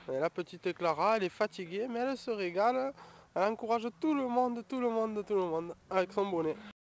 Et la petite Clara, elle est fatiguée, mais elle se régale. Elle encourage tout le monde, tout le monde, tout le monde avec son bonnet.